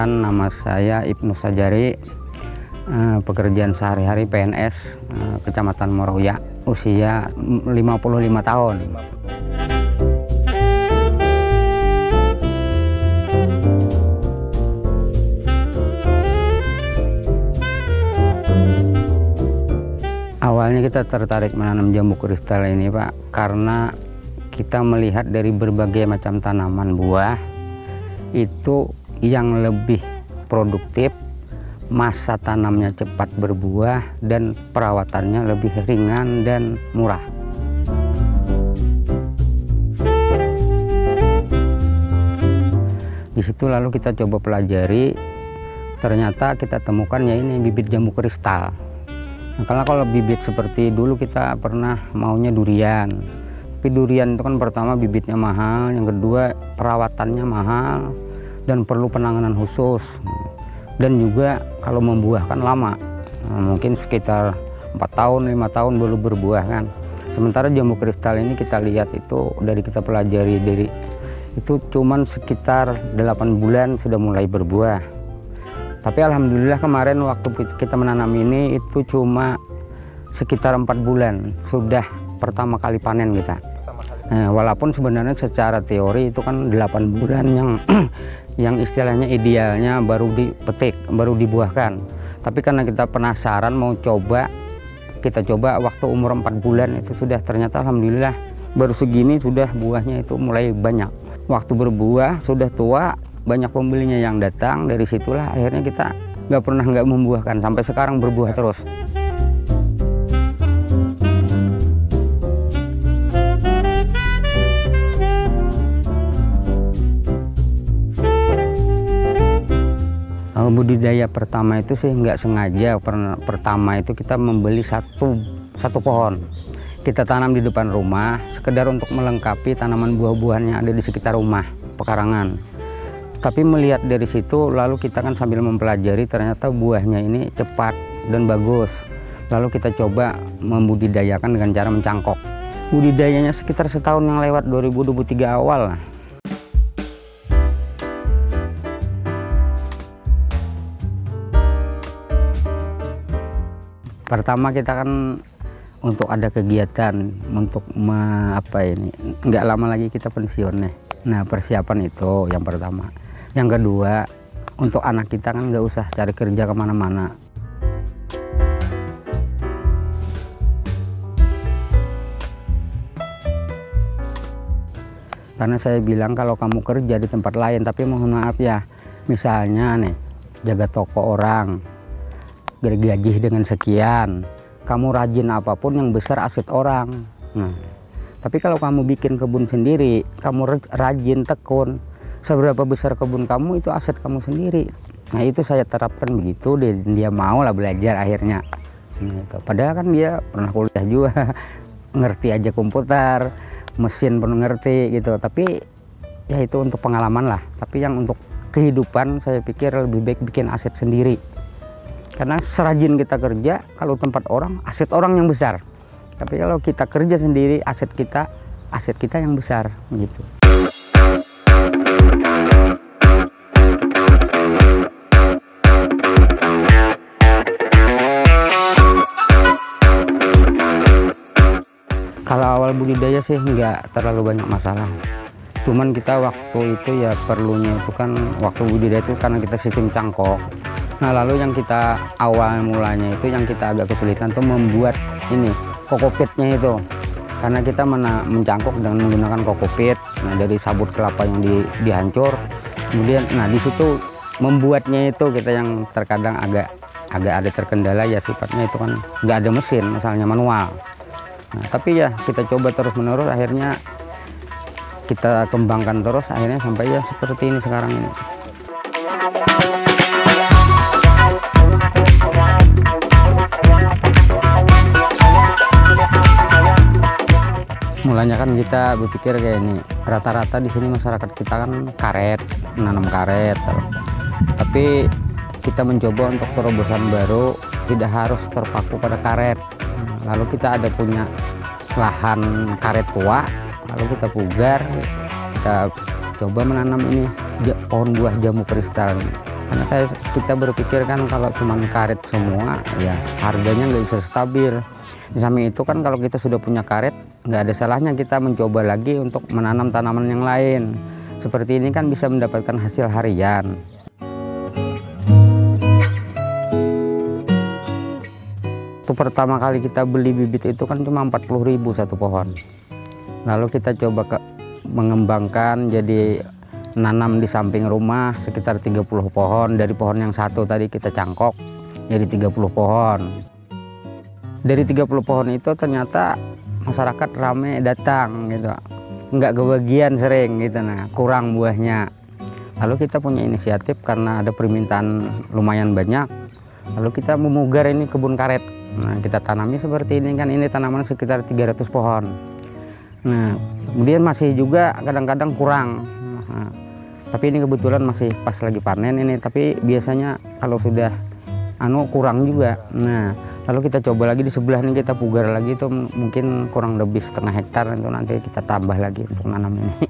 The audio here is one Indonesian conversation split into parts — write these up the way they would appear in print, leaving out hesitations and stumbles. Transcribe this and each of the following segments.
Perkenalkan, nama saya Ibnu Sajari, pekerjaan sehari-hari PNS, Kecamatan Moroya, usia 55 tahun. Awalnya kita tertarik menanam jambu kristal ini, Pak, karena kita melihat dari berbagai macam tanaman buah itu yang lebih produktif, masa tanamnya cepat berbuah, dan perawatannya lebih ringan dan murah. Di situ lalu kita coba pelajari, ternyata kita temukan ya ini bibit jambu kristal. Nah, karena kalau bibit seperti dulu kita pernah maunya durian, tapi durian itu kan pertama bibitnya mahal, yang kedua perawatannya mahal dan perlu penanganan khusus, dan juga kalau membuahkan lama, mungkin sekitar 4 tahun 5 tahun baru berbuah kan. Sementara jambu kristal ini kita lihat itu dari kita pelajari dari itu cuman sekitar 8 bulan sudah mulai berbuah. Tapi alhamdulillah kemarin waktu kita menanam ini itu cuma sekitar 4 bulan sudah pertama kali panen kita. Walaupun sebenarnya secara teori itu kan 8 bulan yang istilahnya idealnya baru dipetik, baru dibuahkan. Tapi karena kita penasaran mau coba, kita coba waktu umur 4 bulan itu sudah ternyata alhamdulillah baru segini sudah buahnya itu mulai banyak. Waktu berbuah sudah tua, banyak pembelinya yang datang, dari situlah akhirnya kita nggak pernah nggak membuahkan, sampai sekarang berbuah terus. Budidaya pertama itu sih nggak sengaja. Pertama itu kita membeli satu pohon, kita tanam di depan rumah sekedar untuk melengkapi tanaman buah-buahan yang ada di sekitar rumah pekarangan. Tapi melihat dari situ lalu kita kan sambil mempelajari, ternyata buahnya ini cepat dan bagus. Lalu kita coba membudidayakan dengan cara mencangkok. Budidayanya sekitar setahun yang lewat, 2023 awal lah. Pertama kita kan untuk ada kegiatan untuk nggak lama lagi kita pensiun nih. Nah persiapan itu yang pertama. Yang kedua untuk anak kita kan nggak usah cari kerja kemana-mana. Karena saya bilang kalau kamu kerja di tempat lain, tapi mohon maaf ya, misalnya nih jaga toko orang, gaji dengan sekian, kamu rajin apapun yang besar aset orang. Nah, tapi kalau kamu bikin kebun sendiri, kamu rajin tekun, seberapa besar kebun kamu itu aset kamu sendiri. Nah itu saya terapkan begitu, dia mau lah belajar akhirnya. Padahal kan dia pernah kuliah juga, ngerti aja komputer, mesin pun ngerti gitu. Tapi ya itu untuk pengalaman lah. Tapi yang untuk kehidupan saya pikir lebih baik bikin aset sendiri. Karena serajin kita kerja, kalau tempat orang, aset orang yang besar. Tapi kalau kita kerja sendiri, aset kita yang besar gitu. Kalau awal budidaya sih nggak terlalu banyak masalah. Cuman kita waktu itu ya perlunya itu kan waktu budidaya itu karena kita sistem cangkok. Nah lalu yang kita awal mulanya itu yang kita agak kesulitan tuh membuat ini kokopitnya itu, karena kita mencangkok dengan menggunakan kokopit. Nah dari sabut kelapa yang dihancur, kemudian nah di situ membuatnya itu kita yang terkadang agak ada terkendala ya, sifatnya itu kan nggak ada mesin, misalnya manual. Nah, tapi ya kita coba terus menerus, akhirnya kita kembangkan terus, akhirnya sampai ya seperti ini sekarang ini. Mulanya kan kita berpikir kayak ini, rata-rata di sini masyarakat kita kan karet, menanam karet. Tapi kita mencoba untuk terobosan baru, tidak harus terpaku pada karet. Lalu kita ada punya lahan karet tua, lalu kita pugar, kita coba menanam ini pohon buah jambu kristal. Karena kita berpikir kan kalau cuma karet semua ya harganya nggak bisa stabil. Di samping itu kan kalau kita sudah punya karet, nggak ada salahnya kita mencoba lagi untuk menanam tanaman yang lain. Seperti ini kan bisa mendapatkan hasil harian. Itu pertama kali kita beli bibit itu kan cuma 40.000 satu pohon. Lalu kita coba mengembangkan jadi nanam di samping rumah sekitar 30 pohon. Dari pohon yang satu tadi kita cangkok jadi 30 pohon. Dari 30 pohon itu ternyata masyarakat rame datang gitu, nggak kebagian sering gitu, nah kurang buahnya. Lalu kita punya inisiatif karena ada permintaan lumayan banyak, lalu kita memugar ini kebun karet. Nah kita tanami seperti ini kan, ini tanaman sekitar 300 pohon. Nah kemudian masih juga kadang-kadang kurang, nah, tapi ini kebetulan masih pas lagi panen ini, tapi biasanya kalau sudah kurang juga. Nah lalu kita coba lagi di sebelah ini, kita pugar lagi, itu mungkin kurang lebih setengah hektar, itu nanti kita tambah lagi untuk nanam ini.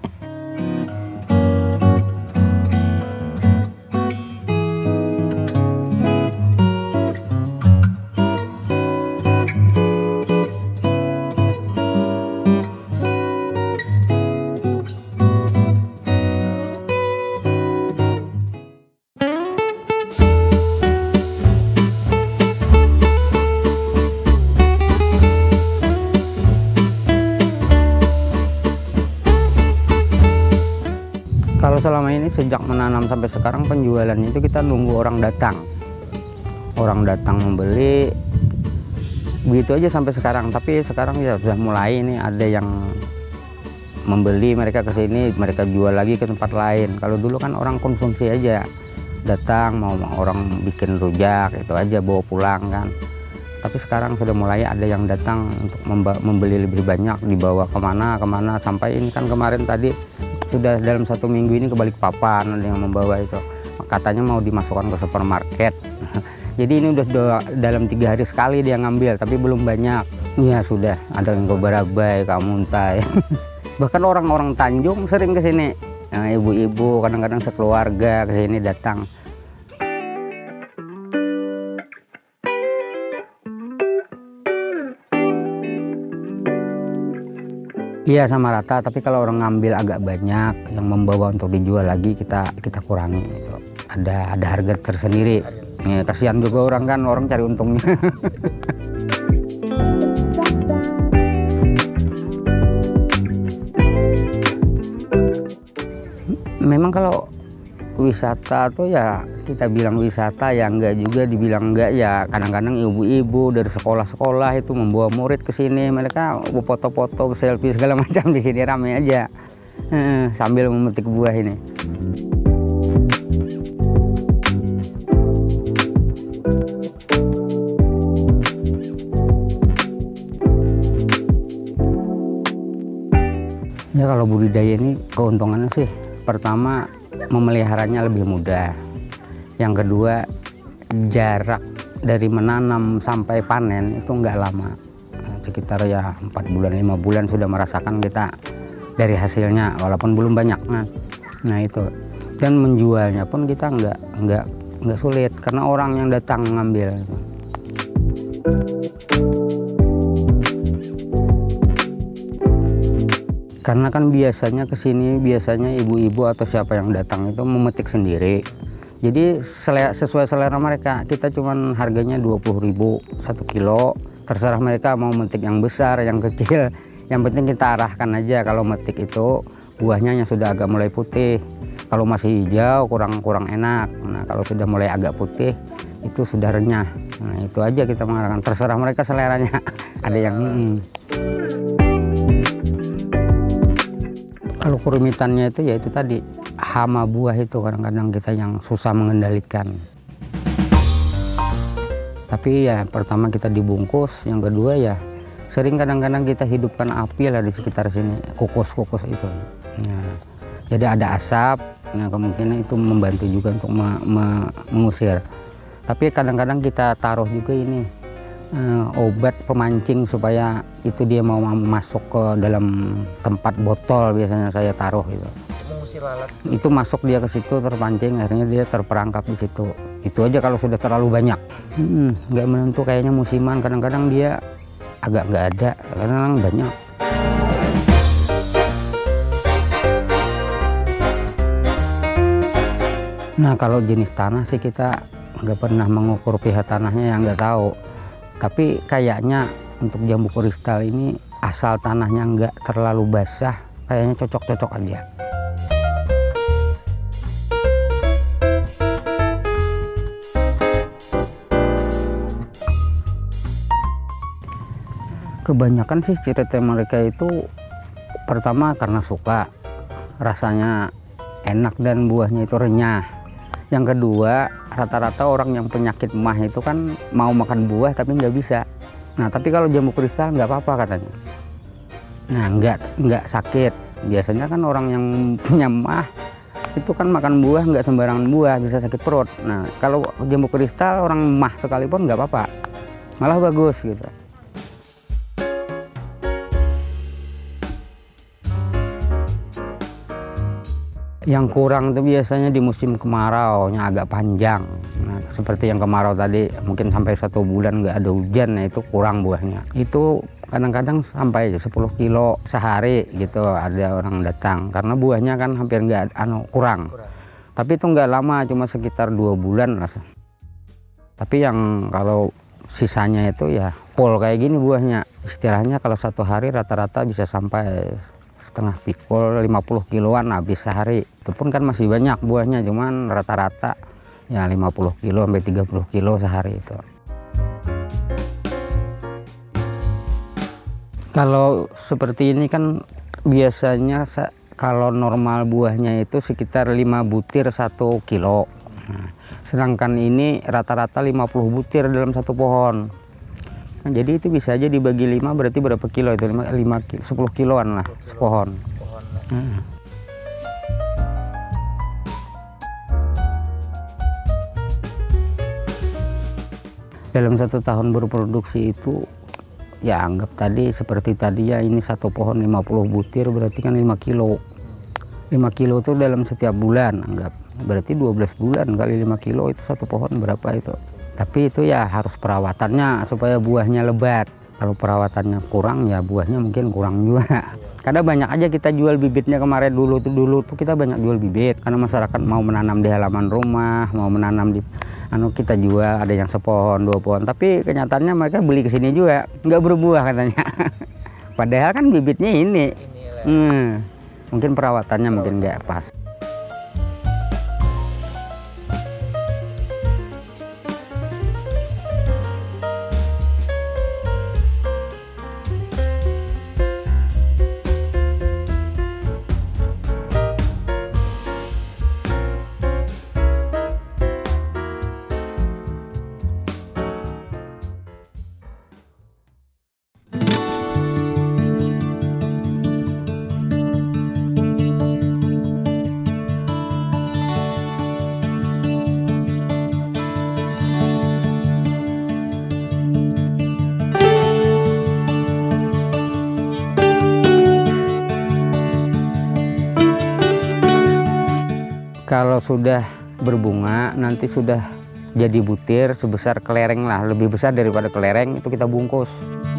Kalau selama ini sejak menanam sampai sekarang penjualannya itu kita nunggu orang datang membeli, begitu aja sampai sekarang. Tapi sekarang ya sudah mulai ini ada yang membeli, mereka ke sini, mereka jual lagi ke tempat lain. Kalau dulu kan orang konsumsi aja, datang mau orang bikin rujak itu aja bawa pulang kan. Tapi sekarang sudah mulai ada yang datang untuk membeli lebih banyak, dibawa kemana sampai ini kan kemarin tadi sudah dalam 1 minggu ini ke Balikpapan ada yang membawa itu, katanya mau dimasukkan ke supermarket. Jadi ini udah dalam 3 hari sekali dia ngambil, tapi belum banyak. Ya sudah ada yang ke Barabai, ke Muntai. Bahkan orang-orang Tanjung sering ke sini, nah, ibu-ibu kadang-kadang sekeluarga ke sini datang. Iya sama rata, tapi kalau orang ngambil agak banyak, yang membawa untuk dijual lagi kita kurangi. Gitu. Ada harga tersendiri. Ya, kasihan juga orang kan, orang cari untungnya. Memang kalau wisata tuh ya kita bilang wisata ya enggak juga, dibilang enggak ya kadang-kadang ibu-ibu dari sekolah-sekolah itu membawa murid ke sini, mereka foto-foto, selfie segala macam di sini ramai aja sambil memetik buah ini. Ya kalau budidaya ini keuntungannya sih pertama memeliharanya lebih mudah. Yang kedua, jarak dari menanam sampai panen itu enggak lama, sekitar ya 4 bulan 5 bulan sudah merasakan kita dari hasilnya walaupun belum banyak kan. Nah itu, dan menjualnya pun kita enggak sulit karena orang yang datang ngambil. Karena kan biasanya kesini ibu-ibu atau siapa yang datang itu memetik sendiri. Jadi sesuai selera mereka, kita cuman harganya 20.000 1 kilo. Terserah mereka mau metik yang besar, yang kecil. Yang penting kita arahkan aja. Kalau metik itu buahnya yang sudah agak mulai putih. Kalau masih hijau kurang enak. Nah kalau sudah mulai agak putih itu sudah renyah. Nah itu aja kita mengarahkan. Terserah mereka seleranya. Ada yang Kalau kerumitannya itu ya itu tadi, hama buah itu kadang-kadang kita yang susah mengendalikan. Tapi ya pertama kita dibungkus, yang kedua ya sering kadang-kadang kita hidupkan api lah di sekitar sini, kukus-kukus itu. Nah, jadi ada asap, nah kemungkinan itu membantu juga untuk mengusir. Tapi kadang-kadang kita taruh juga ini obat pemancing supaya itu dia mau masuk ke dalam tempat botol, biasanya saya taruh itu. si lalat itu masuk dia ke situ, terpancing, akhirnya dia terperangkap di situ. Itu aja kalau sudah terlalu banyak. Nggak menentu, kayaknya musiman, kadang-kadang dia agak nggak ada, kadang-kadang banyak. Nah kalau jenis tanah sih kita nggak pernah mengukur pH tanahnya, yang nggak tahu. Tapi kayaknya untuk jambu kristal ini asal tanahnya nggak terlalu basah, kayaknya cocok-cocok aja. Kebanyakan sih cerita mereka itu pertama karena suka, rasanya enak dan buahnya itu renyah. Yang kedua, rata-rata orang yang penyakit mah itu kan mau makan buah tapi nggak bisa. Nah tapi kalau jambu kristal nggak apa-apa katanya. Nah nggak sakit. Biasanya kan orang yang punya mah itu kan makan buah nggak sembarangan buah, bisa sakit perut. Nah kalau jambu kristal orang mah sekalipun nggak apa-apa, malah bagus gitu. Yang kurang itu biasanya di musim kemarau-nya agak panjang. Nah, seperti yang kemarau tadi mungkin sampai 1 bulan nggak ada hujan, nah itu kurang buahnya. Itu kadang-kadang sampai 10 kilo sehari gitu ada orang datang, karena buahnya kan hampir nggak kurang. Tapi itu nggak lama, cuma sekitar 2 bulan lah. Tapi yang kalau sisanya itu ya pol kayak gini buahnya. Istilahnya kalau 1 hari rata-rata bisa sampai setengah pikul, 50 kiloan habis sehari. Itu pun kan masih banyak buahnya, cuman rata-rata ya 50 kilo sampai 30 kilo sehari itu. Kalau seperti ini kan biasanya kalau normal buahnya itu sekitar 5 butir 1 kilo. Nah, sedangkan ini rata-rata 50 butir dalam 1 pohon. Nah, jadi itu bisa aja dibagi 5, berarti berapa kilo itu? 10 kiloan lah sepohon. Dalam 1 tahun berproduksi itu ya anggap tadi seperti tadi ya, ini 1 pohon 50 butir berarti kan 5 kilo. 5 kilo itu dalam setiap bulan, anggap berarti 12 bulan kali 5 kilo itu 1 pohon berapa itu. Tapi itu ya harus perawatannya supaya buahnya lebat. Kalau perawatannya kurang ya buahnya mungkin kurang juga. Karena banyak aja kita jual bibitnya kemarin, dulu tuh kita banyak jual bibit. Karena masyarakat mau menanam di halaman rumah, mau menanam di kita jual, ada yang sepohon 2 pohon. Tapi kenyataannya mereka beli ke sini juga, nggak berbuah katanya. Padahal kan bibitnya ini. Mungkin perawatannya mungkin nggak pas. Kalau sudah berbunga, nanti sudah jadi butir sebesar kelereng lah, lebih besar daripada kelereng, itu kita bungkus.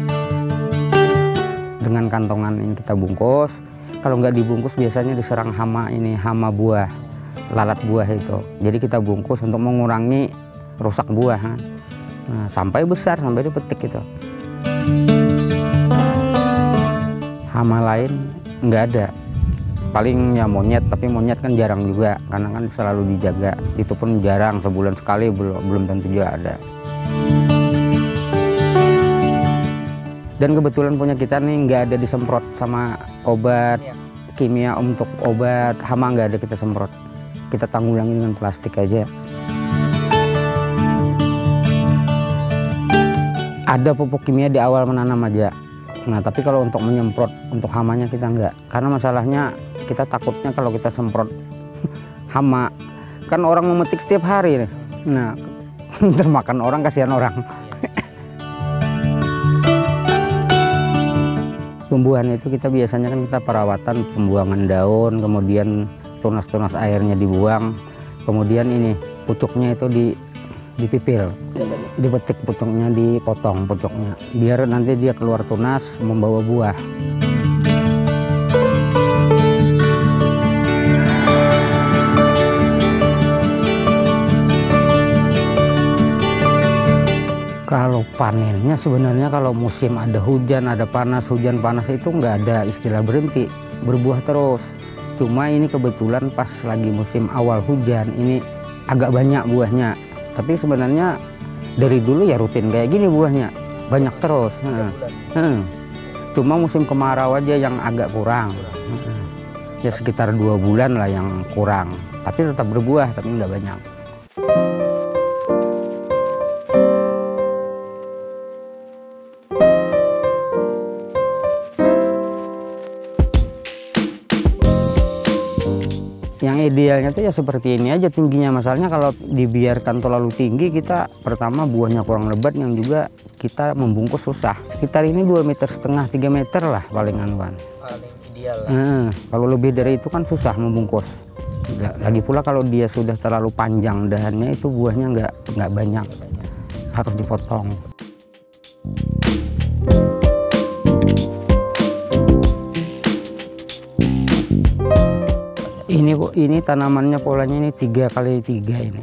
Dengan kantongan ini kita bungkus. Kalau nggak dibungkus biasanya diserang hama ini, hama buah, lalat buah itu. Jadi kita bungkus untuk mengurangi rusak buah. Nah, sampai besar, sampai dipetik itu. Hama lain nggak ada. Paling ya monyet, tapi monyet kan jarang juga karena kan selalu dijaga. Itu pun jarang, sebulan sekali, belum tentu juga ada. Dan kebetulan punya kita nih nggak ada disemprot sama obat kimia. Untuk obat hama nggak ada kita semprot, kita tanggulangi dengan plastik aja. Ada pupuk kimia di awal menanam aja. Nah tapi kalau untuk menyemprot untuk hamanya kita nggak, karena masalahnya kita takutnya kalau kita semprot hama, kan orang memetik setiap hari nih. Nah, termakan orang, kasihan orang. Tumbuhan itu kita biasanya kan kita perawatan, pembuangan daun, kemudian tunas-tunas airnya dibuang, kemudian ini pucuknya itu dipipil, dipetik pucuknya, dipotong pucuknya, biar nanti dia keluar tunas membawa buah. Kalau panennya sebenarnya kalau musim ada hujan, ada panas, hujan panas itu nggak ada istilah berhenti, berbuah terus. Cuma ini kebetulan pas lagi musim awal hujan, ini agak banyak buahnya. Tapi sebenarnya dari dulu ya rutin kayak gini buahnya, banyak terus. Cuma musim kemarau aja yang agak kurang. Ya sekitar 2 bulan lah yang kurang. Tapi tetap berbuah, tapi nggak banyak. Yang idealnya tuh ya seperti ini aja tingginya. Masalahnya kalau dibiarkan terlalu tinggi, kita pertama buahnya kurang lebat, yang juga kita membungkus susah. Sekitar ini 2,5 meter, 3 meter lah paling anuan. Paling ideal lah. Kalau lebih dari itu kan susah membungkus. Lagi pula kalau dia sudah terlalu panjang dahannya, itu buahnya nggak banyak, harus dipotong. Ini tanamannya polanya ini 3x3 ini.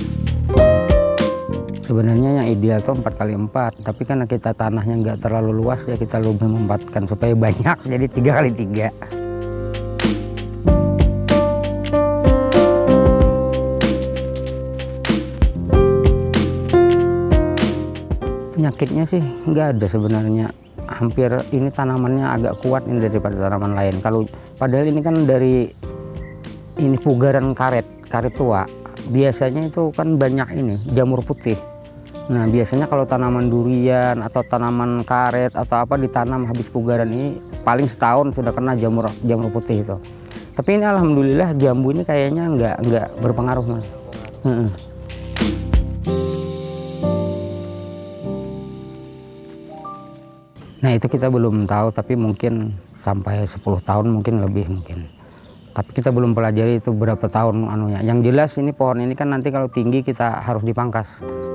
Sebenarnya yang ideal tuh 4x4, tapi karena kita tanahnya nggak terlalu luas ya kita lebih memanfaatkan supaya banyak, jadi 3x3. Penyakitnya sih nggak ada sebenarnya. Hampir ini tanamannya agak kuat ini daripada tanaman lain. Padahal ini kan dari ini pugaran karet tua. Biasanya itu kan banyak ini jamur putih. Nah biasanya kalau tanaman durian atau tanaman karet atau apa ditanam habis pugaran ini paling setahun sudah kena jamur putih itu. Tapi ini alhamdulillah jambu ini kayaknya nggak berpengaruh Mas. Nah itu kita belum tahu, tapi mungkin sampai 10 tahun mungkin lebih mungkin. Tapi kita belum pelajari itu berapa tahun anunya. Yang jelas ini pohon ini kan nanti kalau tinggi kita harus dipangkas.